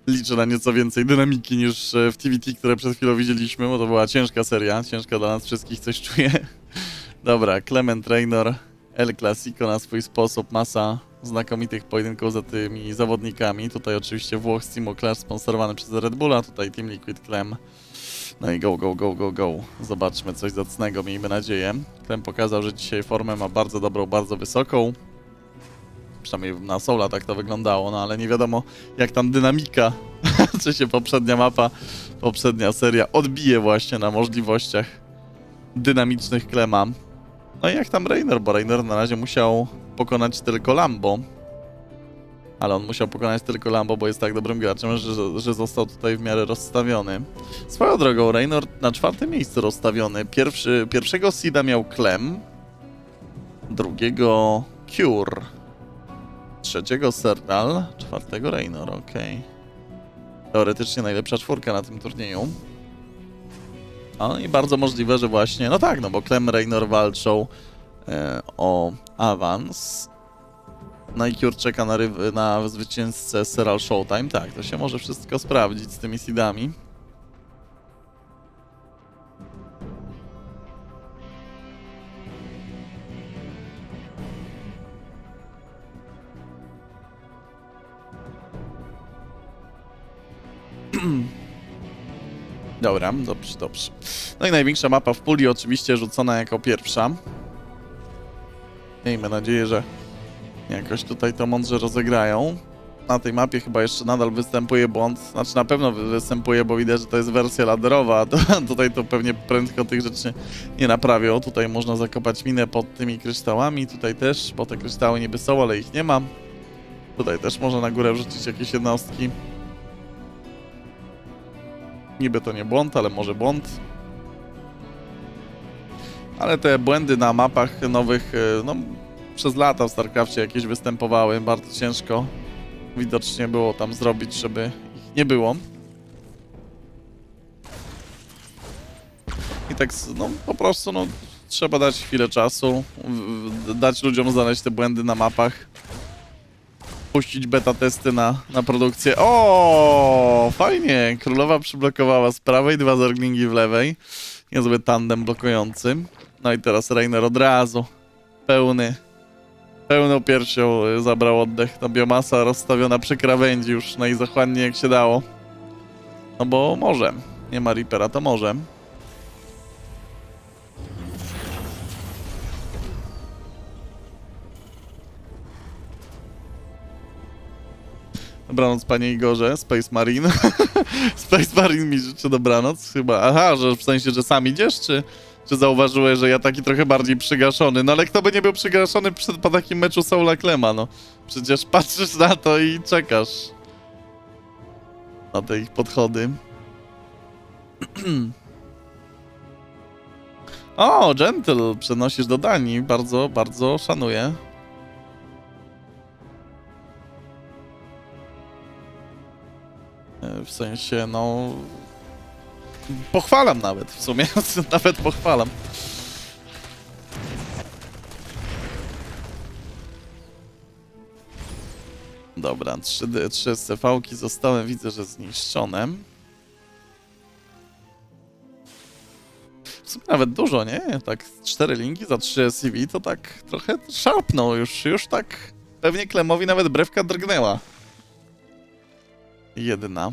liczę na nieco więcej dynamiki niż w TVT, które przed chwilą widzieliśmy, bo to była ciężka seria, ciężka dla nas wszystkich, coś czuję. Dobra, Clement Raynor, El Clasico na swój sposób, masa znakomitych pojedynków za tymi zawodnikami. Tutaj oczywiście Włoch z Team Clash sponsorowany przez Red Bulla, tutaj Team Liquid Clem. No i go, go, go, go, go. Zobaczmy coś zacnego, miejmy nadzieję. Clem pokazał, że dzisiaj formę ma bardzo dobrą, bardzo wysoką. Przynajmniej na Soula tak to wyglądało, no ale nie wiadomo jak tam dynamika, czy się poprzednia mapa, poprzednia seria odbije właśnie na możliwościach dynamicznych Clema. No i jak tam Raynor, bo Raynor na razie musiał pokonać tylko Lambo. Ale on musiał pokonać tylko Lambo, bo jest tak dobrym graczem, że został tutaj w miarę rozstawiony. Swoją drogą, Raynor na 4. miejscu rozstawiony. Pierwszego seeda miał Clem, drugiego Cure, 3. Serdal, 4. Raynor, okej. Teoretycznie najlepsza 4 na tym turnieju. No i bardzo możliwe, że właśnie, no tak, no bo Clem, Raynor walczą o awans. No i Cure czeka na zwycięzcę Serral Showtime. Tak, to się może wszystko sprawdzić z tymi seedami. Dobra, dobrze, dobrze. No i największa mapa w puli oczywiście rzucona jako pierwsza. Miejmy nadzieję, że jakoś tutaj to mądrze rozegrają. Na tej mapie chyba jeszcze nadal występuje błąd. Znaczy na pewno występuje, bo widać, że to jest wersja ladderowa. Tutaj to pewnie prędko tych rzeczy nie naprawią. Tutaj można zakopać minę pod tymi kryształami. Tutaj też, bo te kryształy niby są, ale ich nie ma. Tutaj też można na górę wrzucić jakieś jednostki. Niby to nie błąd, ale może błąd. Ale te błędy na mapach nowych, no przez lata w StarCraftie jakieś występowały. Bardzo ciężko widocznie było tam zrobić, żeby ich nie było. I tak, no po prostu, no trzeba dać chwilę czasu, dać ludziom znaleźć te błędy na mapach. Puścić beta testy na produkcję. O, fajnie! Królowa przyblokowała z prawej, 2 Zerglingi w lewej. Niezły tandem blokujący. No i teraz Raynor od razu. Pełną piersią zabrał oddech. No biomasa rozstawiona przy krawędzi już najzachłanniej jak się dało. No bo może. Nie ma Reapera, to może. Dobranoc, panie Igorze, Space Marine. Space Marine mi życzy dobranoc chyba. Aha, że w sensie, że sam idziesz, czy zauważyłeś, że ja taki trochę bardziej przygaszony? No ale kto by nie był przygaszony po takim meczu Soula Clema, no. Przecież patrzysz na to i czekasz na te ich podchody. O, Gentle, przenosisz do Danii. Bardzo, bardzo szanuję. W sensie, no... Pochwalam nawet, w sumie. Nawet pochwalam. Dobra, 3 SCV-ki zostały, widzę, że zniszczone. W sumie nawet dużo, nie? Tak 4 linki za 3 SCV to tak trochę szarpnął już tak pewnie Klemowi nawet brewka drgnęła. Jedna.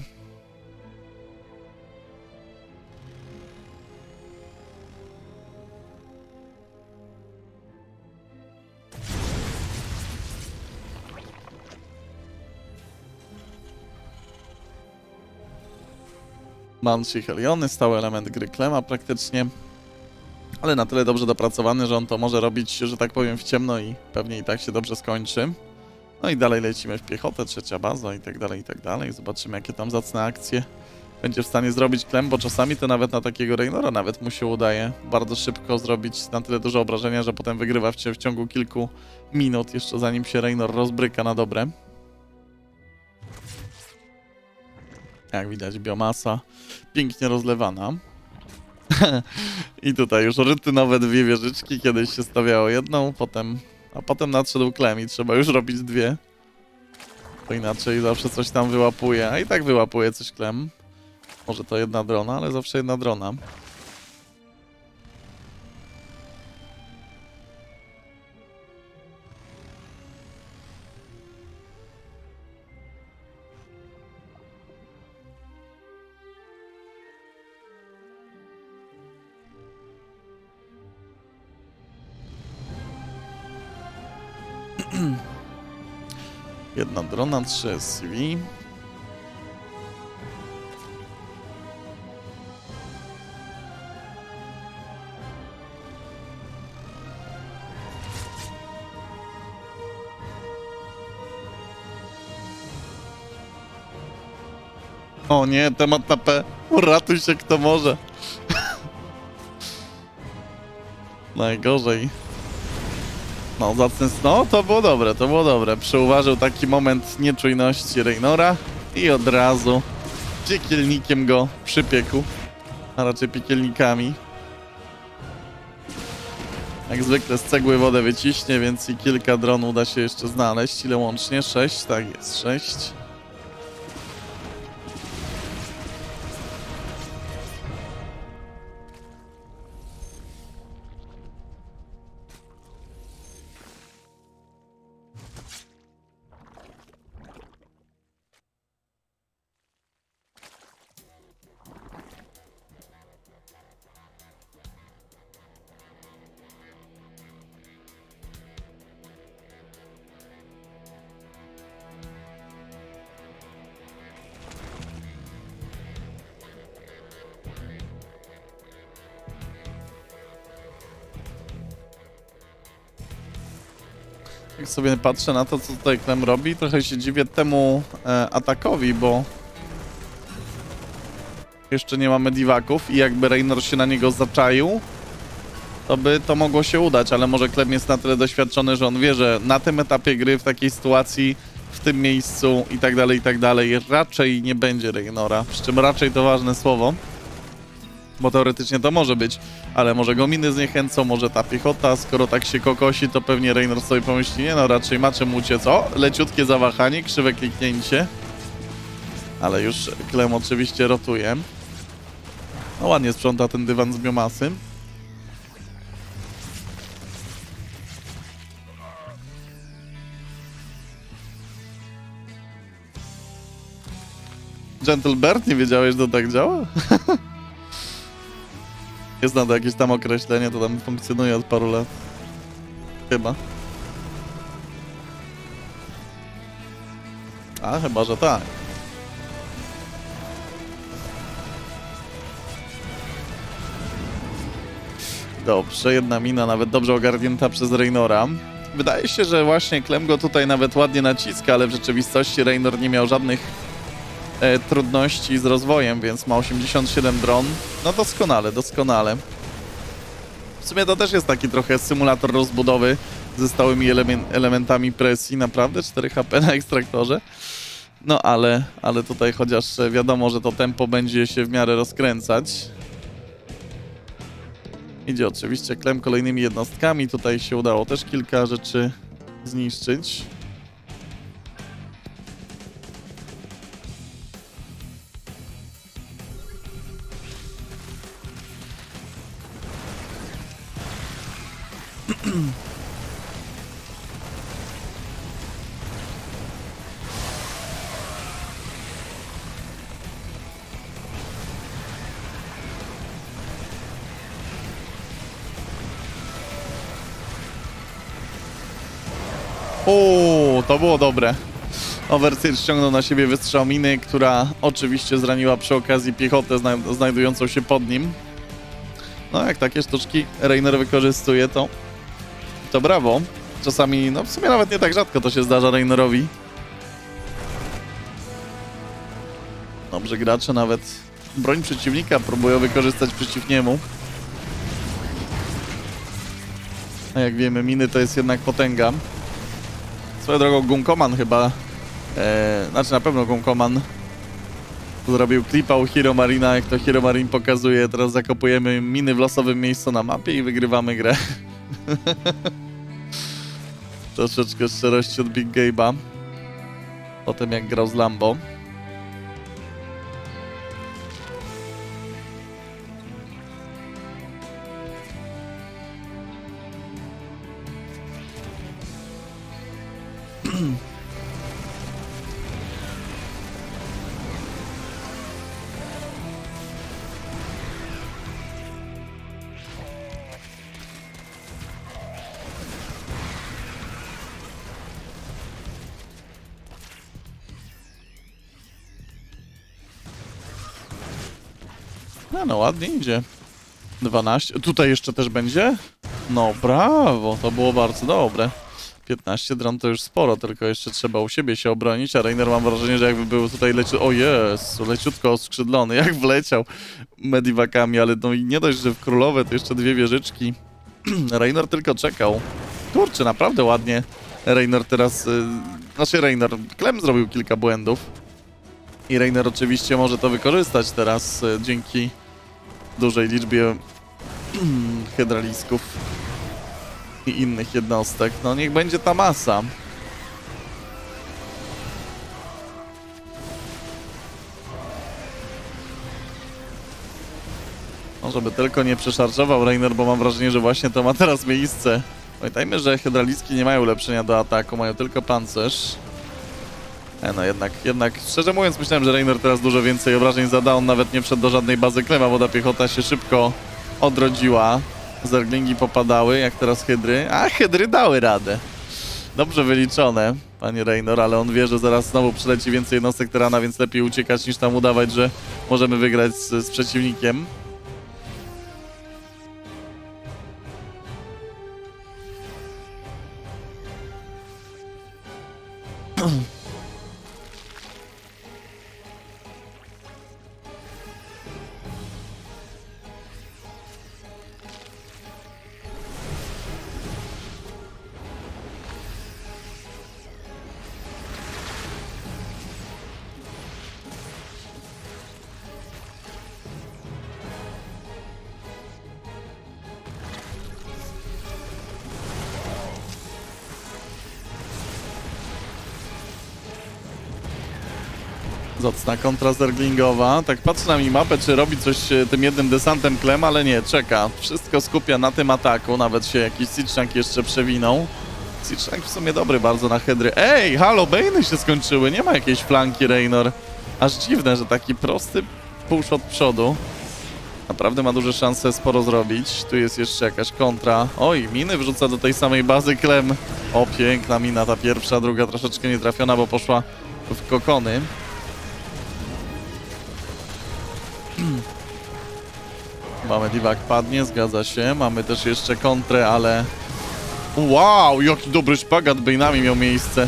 Banshee Heliony, stały element gry Klema praktycznie. Ale na tyle dobrze dopracowany, że on to może robić, że tak powiem, w ciemno i pewnie i tak się dobrze skończy. No i dalej lecimy w piechotę, 3. baza i tak dalej, i tak dalej. Zobaczymy, jakie tam zacne akcje będzie w stanie zrobić Clem, bo czasami to nawet na takiego Raynora nawet mu się udaje bardzo szybko zrobić na tyle dużo obrażenia, że potem wygrywa w ciągu kilku minut, jeszcze zanim się Raynor rozbryka na dobre. Jak widać, biomasa pięknie rozlewana. I tutaj już rutynowe 2 wieżyczki, kiedyś się stawiało jedną, a potem nadszedł Clem i trzeba już robić 2. Bo inaczej zawsze coś tam wyłapuje. A i tak wyłapuje coś Klem. Może to jedna drona, ale zawsze jedna drona. Jedna drona, 3 SCV. O nie, temat na P. Uratuj się kto może. Najgorzej. No, zacny, no to było dobre, to było dobre. Przeuważył taki moment nieczujności Raynora i od razu piekielnikiem go przypiekł, a raczej piekielnikami. Jak zwykle z cegły wodę wyciśnie, więc i kilka dron uda się jeszcze znaleźć. Ile łącznie? 6? Tak jest, 6. Jak sobie patrzę na to, co tutaj Klem robi, trochę się dziwię temu atakowi, bo jeszcze nie mamy divaków i jakby Raynor się na niego zaczaił, to by to mogło się udać, ale może Klem jest na tyle doświadczony, że on wie, że na tym etapie gry, w takiej sytuacji, w tym miejscu i tak dalej, raczej nie będzie Raynora. Przy czym raczej to ważne słowo, bo teoretycznie to może być, ale może go miny zniechęcą, może ta piechota, skoro tak się kokosi, to pewnie Raynor sobie pomyśli, nie no, raczej ma czym uciec. O, leciutkie zawahanie, krzywe kliknięcie, ale już Klem oczywiście rotuje. No ładnie sprząta ten dywan z biomasy. Gentlebird, nie wiedziałeś, że to tak działa? Jest na to jakieś tam określenie, to tam funkcjonuje od paru lat. Chyba. A, chyba, że tak. Dobrze, jedna mina nawet dobrze ogarnięta przez Raynora. Wydaje się, że właśnie Klem go tutaj nawet ładnie naciska, ale w rzeczywistości Raynor nie miał żadnych trudności z rozwojem, więc ma 87 dron. No doskonale, doskonale. W sumie to też jest taki trochę symulator rozbudowy ze stałymi elementami presji. Naprawdę 4 HP na ekstraktorze. No ale tutaj chociaż wiadomo, że to tempo będzie się w miarę rozkręcać. Idzie oczywiście Klem kolejnymi jednostkami. Tutaj się udało też kilka rzeczy zniszczyć. O, to było dobre. Overseer ściągnął na siebie wystrzał miny, która oczywiście zraniła przy okazji piechotę znajdującą się pod nim. No, jak takie sztuczki Raynor wykorzystuje, to brawo. Czasami, no w sumie nawet nie tak rzadko to się zdarza Raynorowi. Dobrze, gracze nawet broń przeciwnika próbują wykorzystać przeciw niemu. A jak wiemy, miny to jest jednak potęga. Swoją drogą Gunkoman chyba, znaczy na pewno Gunkoman zrobił klipa u Hero Marina, jak to Hero Marine pokazuje. Teraz zakopujemy miny w losowym miejscu na mapie i wygrywamy grę. Troszeczkę szczerości od Big Gabe'a. Potem jak grał z Lambo. No ładnie idzie. 12. Tutaj jeszcze też będzie? No brawo, to było bardzo dobre. 15 dron to już sporo, tylko jeszcze trzeba u siebie się obronić, a Reiner mam wrażenie, że jakby był tutaj o jest, leciutko oskrzydlony, jak wleciał medivakami, ale no i nie dość, że w królowe to jeszcze 2 wieżyczki. Reiner tylko czekał. Kurczę, naprawdę ładnie. Reiner teraz, Reiner, Clem zrobił kilka błędów. I Reiner oczywiście może to wykorzystać teraz dzięki dużej liczbie hydralisków i innych jednostek. No niech będzie ta masa. No, żeby tylko nie przeszarżował Reiner, bo mam wrażenie, że właśnie to ma teraz miejsce. Pamiętajmy, że hydraliski nie mają ulepszenia do ataku, mają tylko pancerz. No jednak, szczerze mówiąc, myślałem, że Reiner teraz dużo więcej obrażeń zada. On nawet nie wszedł do żadnej bazy Klema, bo ta piechota się szybko odrodziła. Zerglingi popadały, jak teraz hydry. A hydry dały radę. Dobrze wyliczone, panie Reiner, ale on wie, że zaraz znowu przyleci więcej jednostek terana, więc lepiej uciekać niż tam udawać, że możemy wygrać z przeciwnikiem. Zacna kontra zerglingowa. Tak patrzę na minimapę, czy robi coś tym jednym desantem Clem, ale nie, czeka. Wszystko skupia na tym ataku. Nawet się jakiś Siege jeszcze przewinął. Siege w sumie dobry bardzo na hydry. Ej, halo, Bane'y się skończyły. Nie ma jakiejś flanki, Reynor. Aż dziwne, że taki prosty push od przodu. Naprawdę ma duże szanse sporo zrobić. Tu jest jeszcze jakaś kontra. Oj, miny wrzuca do tej samej bazy Clem. O, piękna mina, ta pierwsza, druga troszeczkę nietrafiona, bo poszła w kokony. Mamy Divak padnie, zgadza się. Mamy też jeszcze kontrę, ale... Wow, jaki dobry szpagat Bane'ami miał miejsce.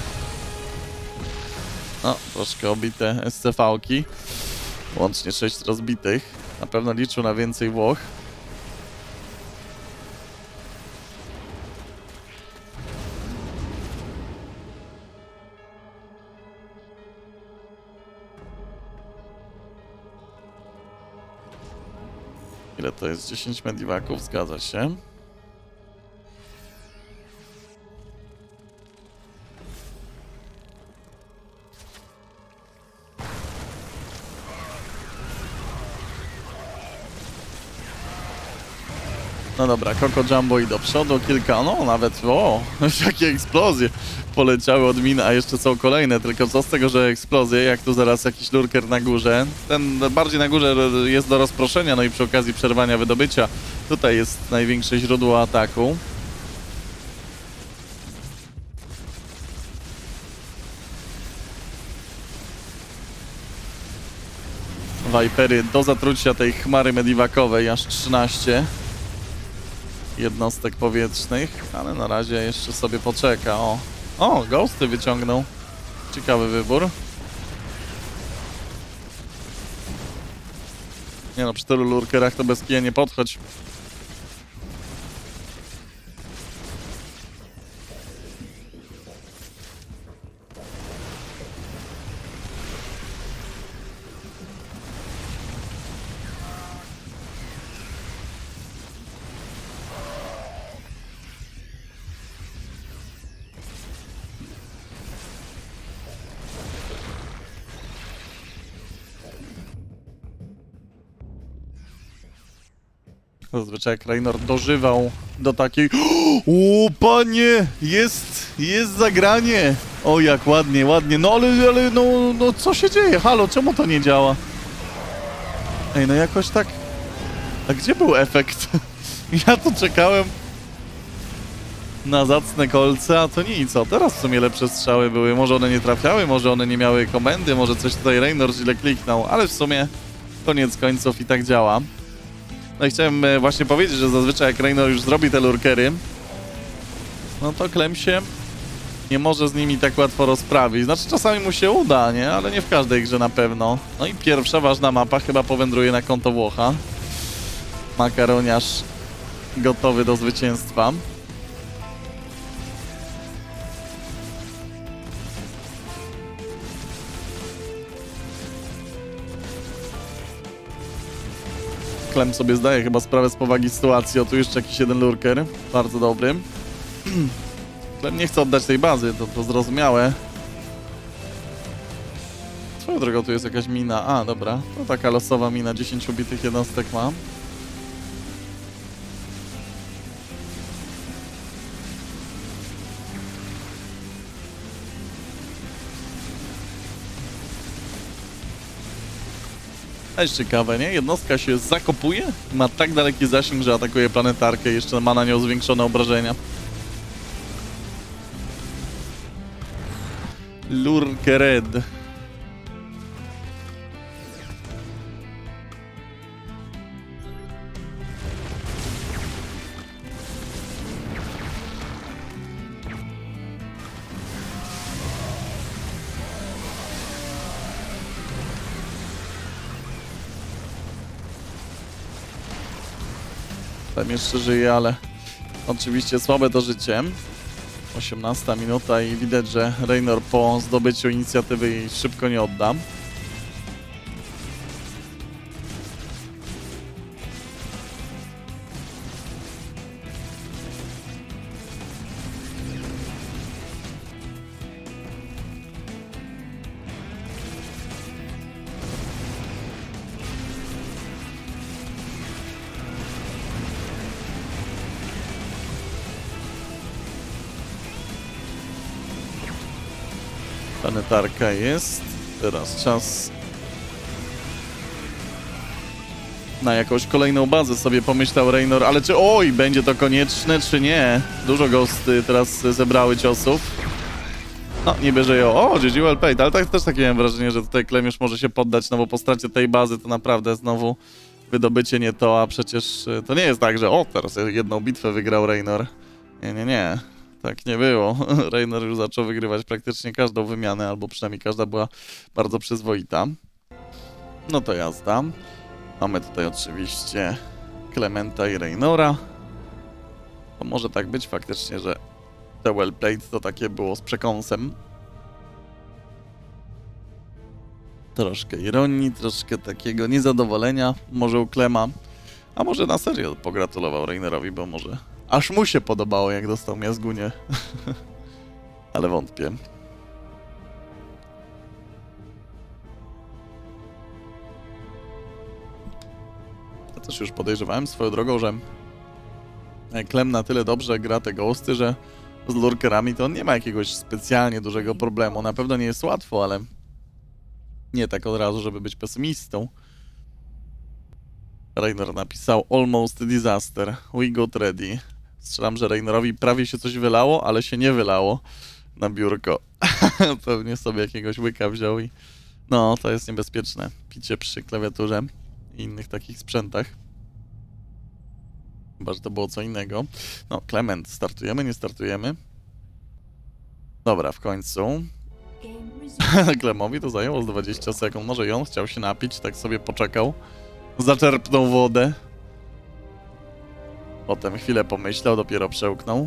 No, troszkę obite SCV-ki. Łącznie 6 rozbitych. Na pewno liczył na więcej Włoch. Ile to jest? 10 medivaków, zgadza się. No dobra, Coco Jumbo i do przodu, kilka, no nawet, o, jakie eksplozje poleciały od min, a jeszcze są kolejne, tylko co z tego, że eksplozje, jak tu zaraz jakiś lurker na górze, ten bardziej na górze jest do rozproszenia, no i przy okazji przerwania wydobycia, tutaj jest największe źródło ataku. Vipery do zatrucia tej chmary medivakowej, aż 13 jednostek powietrznych, ale na razie jeszcze sobie poczeka. O, ghosty wyciągnął. Ciekawy wybór. Nie no, przy tylu lurkerach to bez kija nie podchodź. Zazwyczaj jak Reynor dożywał do takiej... O, panie! Jest zagranie! O, jak ładnie, ładnie. No ale no co się dzieje? Halo, czemu to nie działa? Ej, no jakoś tak... A gdzie był efekt? Ja tu czekałem na zacne kolce, a to nic. O, teraz w sumie lepsze strzały były. Może one nie trafiały, może one nie miały komendy, może coś tutaj Reynor źle kliknął, ale w sumie koniec końców i tak działa. No i chciałem właśnie powiedzieć, że zazwyczaj jak Reynor już zrobi te lurkery, no to Clem się nie może z nimi tak łatwo rozprawić. Znaczy czasami mu się uda, nie? Ale nie w każdej grze na pewno. No i pierwsza ważna mapa chyba powędruje na konto Włocha. Makaroniarz gotowy do zwycięstwa. Clem sobie zdaje chyba sprawę z powagi sytuacji. O, tu jeszcze jakiś jeden lurker. Bardzo dobry. Clem nie chce oddać tej bazy, to zrozumiałe. Swoją drogą tu jest jakaś mina. A, dobra. To taka losowa mina. 10 ubitych jednostek ma. To jest ciekawe, nie? Jednostka się zakopuje, ma tak daleki zasięg, że atakuje planetarkę i jeszcze ma na nią zwiększone obrażenia. Lurkered. Tam jeszcze żyje, ale oczywiście słabe to życie. 18 minuta i widać, że Reynor po zdobyciu inicjatywy jej szybko nie odda. Planetarka jest. Teraz czas na jakąś kolejną bazę, sobie pomyślał Reynor, ale czy... Oj, będzie to konieczne, czy nie? Dużo ghosty teraz zebrały ciosów. No, nie bierze ją. O, GG well paid, ale tak, też takie miałem wrażenie, że tutaj Clem już może się poddać, no bo po stracie tej bazy to naprawdę znowu wydobycie nie to, a przecież to nie jest tak, że o, teraz jedną bitwę wygrał Reynor. Nie. Tak nie było. Reynor już zaczął wygrywać praktycznie każdą wymianę, albo przynajmniej każda była bardzo przyzwoita. No to jazda. Mamy tutaj oczywiście Clementa i Reynora. To może tak być faktycznie, że te well played to takie było z przekąsem. Troszkę ironii, troszkę takiego niezadowolenia może u Clema. A może na serio pogratulował Reynorowi, bo może aż mu się podobało, jak dostał miazgunię. Ale wątpię. Ja też już podejrzewałem swoją drogą, że Clem na tyle dobrze gra te ghosty, że z lurkerami to on nie ma jakiegoś specjalnie dużego problemu. Na pewno nie jest łatwo, ale nie tak od razu, żeby być pesymistą. Reynor napisał Almost Disaster. We got ready. Strzelam, że Reynorowi prawie się coś wylało, ale się nie wylało na biurko. Pewnie sobie jakiegoś łyka wziął i... No, to jest niebezpieczne. Picie przy klawiaturze i innych takich sprzętach. Chyba, że to było co innego. No, Clement, startujemy, nie startujemy? Dobra, w końcu. Clemowi to zajęło z 20 sekund. Może i on chciał się napić, tak sobie poczekał. Zaczerpnął wodę. Potem chwilę pomyślał, dopiero przełknął.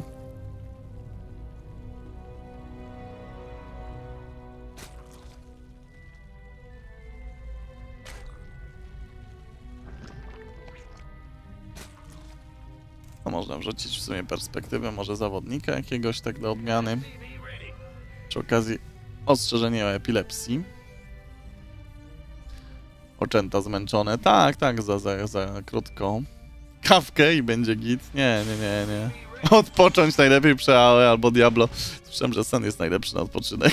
No można wrzucić w sumie perspektywę może zawodnika jakiegoś tak do odmiany. Przy okazji ostrzeżenie o epilepsji. Oczęta zmęczone. Tak, za krótko. kawkę i będzie git. Nie. Odpocząć najlepiej przy AOE albo Diablo. Słyszałem, że sen jest najlepszy na odpoczynek.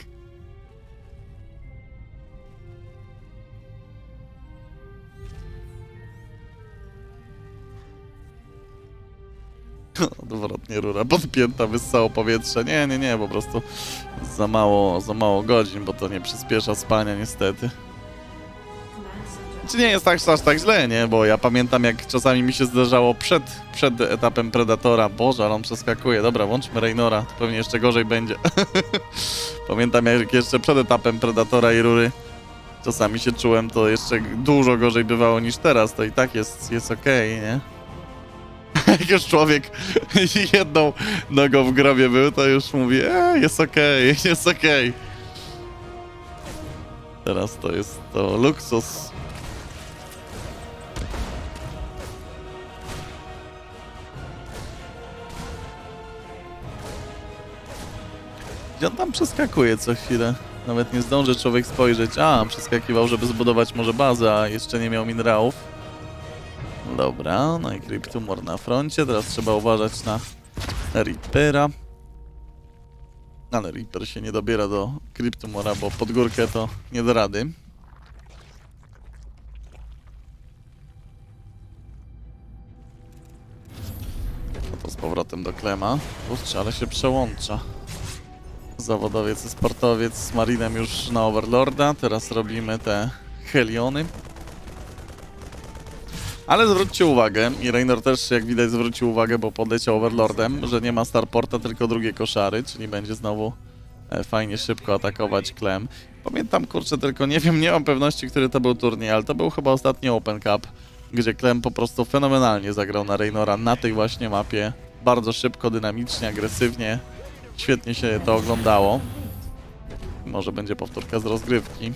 Odwrotnie, rura podpięta, wyssało powietrze. Nie, po prostu za mało godzin, bo to nie przyspiesza spania niestety. Czy nie jest aż tak źle, nie? Bo ja pamiętam, jak czasami mi się zdarzało przed etapem Predatora. Boże, ale on przeskakuje. Dobra, włączmy Raynora, to pewnie jeszcze gorzej będzie. Pamiętam, jak jeszcze przed etapem Predatora i rury czasami się czułem, to jeszcze dużo gorzej bywało niż teraz. To i tak jest okej, nie? Jak już człowiek jedną nogą w grobie był, to już mówi, jest okej. Teraz to jest to luksus. Gdzie on tam przeskakuje co chwilę? Nawet nie zdąży człowiek spojrzeć. Przeskakiwał, żeby zbudować może bazę, a jeszcze nie miał minerałów. Dobra, no i Cryptumor na froncie. Teraz trzeba uważać na Reapera. Ale Reaper się nie dobiera do Cryptumora, bo pod górkę to nie da rady. No to z powrotem do Klema. Kurczę, ale się przełącza. Zawodowiec i sportowiec z Marinem już na Overlorda. Teraz robimy te Heliony. Ale zwróćcie uwagę, i Raynor też jak widać zwrócił uwagę, bo podleciał Overlordem, że nie ma Starporta, tylko drugie koszary, czyli będzie znowu fajnie szybko atakować Klem. Pamiętam, kurczę, tylko nie mam pewności, który to był turniej, ale to był chyba ostatni Open Cup, gdzie Klem po prostu fenomenalnie zagrał na Raynora na tej właśnie mapie. Bardzo szybko, dynamicznie, agresywnie. Świetnie się to oglądało. Może będzie powtórka z rozgrywki.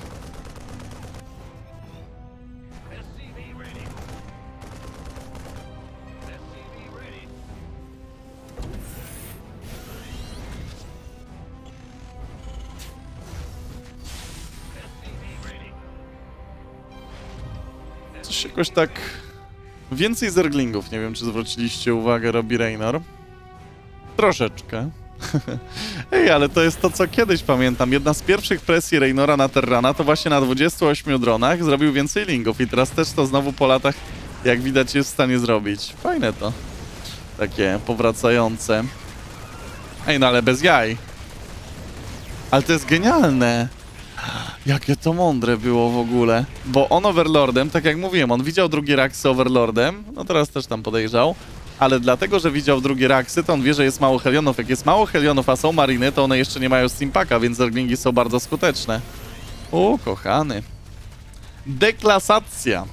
Coś jakoś tak... Więcej zerglingów, nie wiem czy zwróciliście uwagę, robi Raynor. Troszeczkę. Ej, ale to jest to, co kiedyś pamiętam. Jedna z pierwszych presji Raynora na Terrana to właśnie na 28 dronach zrobił więcej lingów i teraz też to znowu po latach, jak widać, jest w stanie zrobić. Fajne to. Takie powracające. Ej, no ale bez jaj. Ale to jest genialne. Jakie to mądre było w ogóle. Bo on Overlordem, tak jak mówiłem, on widział drugie raksy Overlordem. No teraz też tam podejrzał. Ale dlatego, że widział drugie raksy, to on wie, że jest mało Helionów. Jak jest mało Helionów, a są Mariny, to one jeszcze nie mają Steampaka, więc zerglingi są bardzo skuteczne. O, kochany. Deklasacja.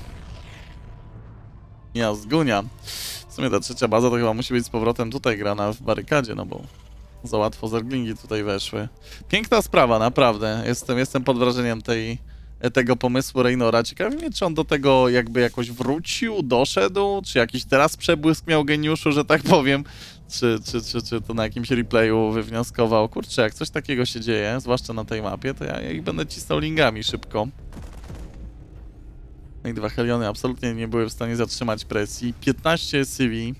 Jazgunia. W sumie ta trzecia baza to chyba musi być z powrotem tutaj grana w barykadzie, no bo za łatwo zerglingi tutaj weszły. Piękna sprawa, naprawdę. Jestem pod wrażeniem tego pomysłu Raynora. Ciekawi mnie, czy on do tego jakby jakoś wrócił, doszedł, czy jakiś teraz przebłysk miał geniuszu, że tak powiem, czy to na jakimś replayu wywnioskował. Kurczę, jak coś takiego się dzieje, zwłaszcza na tej mapie, to ja ich będę cisnął lingami szybko. No i dwa Heliony absolutnie nie były w stanie zatrzymać presji. 15 CV.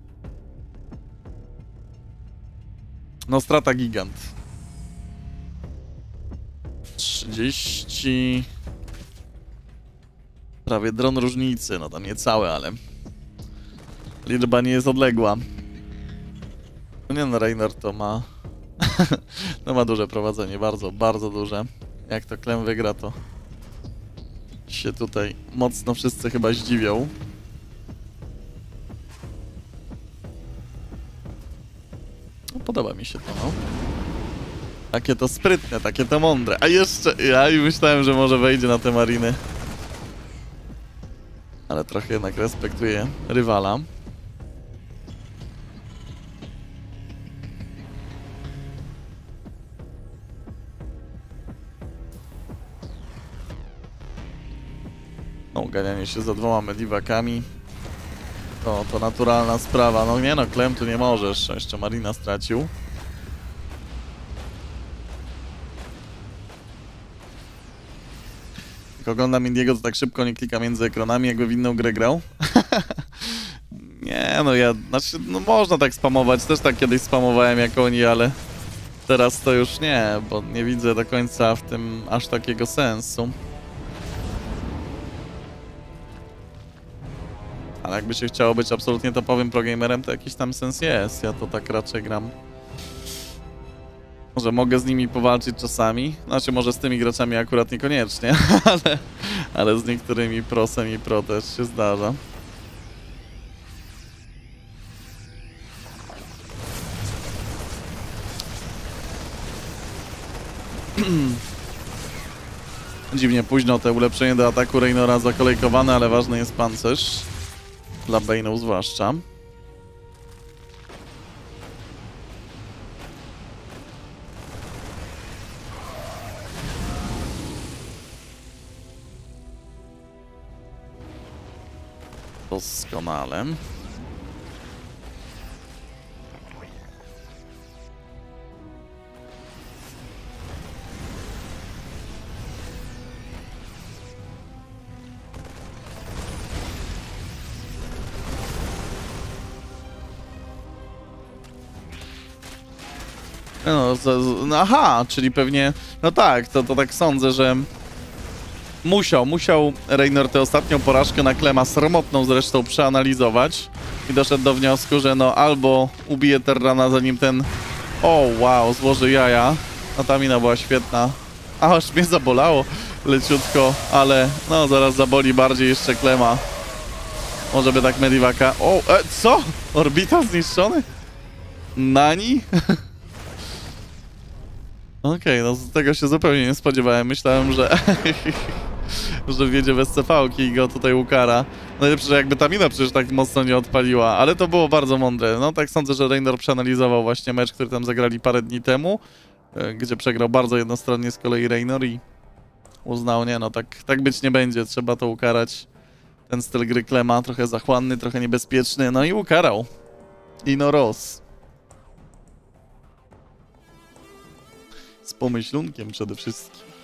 No, strata gigant. 30... Prawie dron różnicy, no tam niecałe, ale liczba nie jest odległa. No nie no, Raynor to ma... no ma duże prowadzenie, bardzo duże. Jak to Klem wygra, to się tutaj mocno wszyscy chyba zdziwią. No, podoba mi się to, no. Takie to sprytne, takie to mądre. A jeszcze, ja i myślałem, że może wejdzie na te Mariny. Ale trochę jednak respektuje rywala. No, ganianie się za dwoma medivakami. To naturalna sprawa. No nie no, Klem tu nie możesz. Jeszcze Marina stracił. Jak oglądam Indiego, to tak szybko nie klika między ekranami, jakby w inną grę grał. Nie, no znaczy, no można tak spamować, też tak kiedyś spamowałem jak oni, ale teraz to już nie, bo nie widzę do końca w tym aż takiego sensu. Ale jakby się chciało być absolutnie topowym progamerem, to jakiś tam sens jest. Ja to tak raczej gram. Może mogę z nimi powalczyć czasami. Znaczy może z tymi graczami akurat niekoniecznie, ale z niektórymi prosem i pro też się zdarza. Dziwnie późno te ulepszenie do ataku Raynora zakolejkowane, ale ważny jest pancerz. Dla Bane'ów zwłaszcza. Doskonale. No, aha, czyli pewnie, no tak, to tak sądzę, że musiał Reynor tę ostatnią porażkę na Klema, sromotną zresztą, przeanalizować i doszedł do wniosku, że no albo ubije Terrana, zanim ten, o wow, złoży jaja, a ta mina była świetna, aż mnie zabolało leciutko, ale no zaraz zaboli bardziej jeszcze Klema. Może by tak Medivaka, co? Orbital zniszczony? Nani? Okej, no z tego się zupełnie nie spodziewałem. Myślałem, że że wjedzie bez CV-ki i go tutaj ukara. Najlepsze, że jakby ta mina przecież tak mocno nie odpaliła, ale to było bardzo mądre. No tak sądzę, że Reynor przeanalizował właśnie mecz, który tam zagrali parę dni temu, gdzie przegrał bardzo jednostronnie z kolei Reynor i uznał, nie no, tak być nie będzie, trzeba to ukarać. Ten styl gry Klema, trochę zachłanny, trochę niebezpieczny, no i ukarał. Inoros. Z pomyślunkiem przede wszystkim.